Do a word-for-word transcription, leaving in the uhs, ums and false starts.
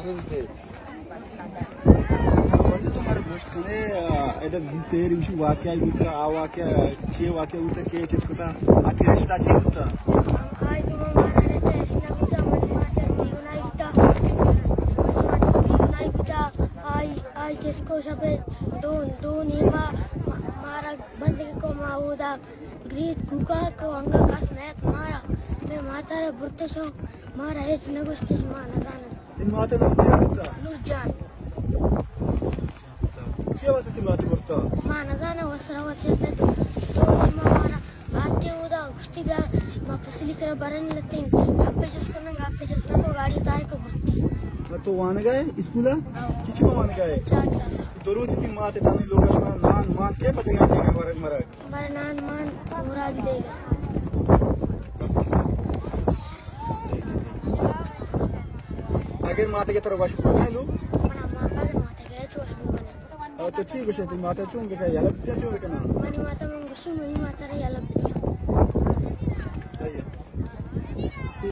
थे तुम्हारे दोस्त ने एदा तेरी उसी वाक्य इनका आ वाक्य छे वाक्य उते के चीज को था आके रिश्ता छे होता आई तो हमारा रिश्ता इसना होता मन माता बिगुनाई होता बिगुनाई होता आई आई जिसको सब दो दो नीमा मारा बंदे को माऊदा ग्रीत गुका को अंगा कास नयत मारा मैं माता रे बुरतो सो मारा एच नगुस्तिस मा नजाना इन माता नूरजान होता नूरजान छे वासे ती माता बुरतो मा नजाना वसरावा छे तो तो नीमा मारा आते उदा गुस्ती बा मा पुसली कर बरन लतिन आपे जिसको न आपे जिसको को गाड़ी ताय को भरती तो वान गए स्कूल किछु वान गए चार क्लास तो रोज ती माते ताने लोग नान मान के पतंगा देगा मरे मरे हमारा नान मान पूरा देगा अगर माते के तरफ वाशु है लो मना माता के माता के चोश बुने तो ठीक है ती माते चुंगे का यार क्या चुंगे का ना मनी माता मंगुसु मनी माता रे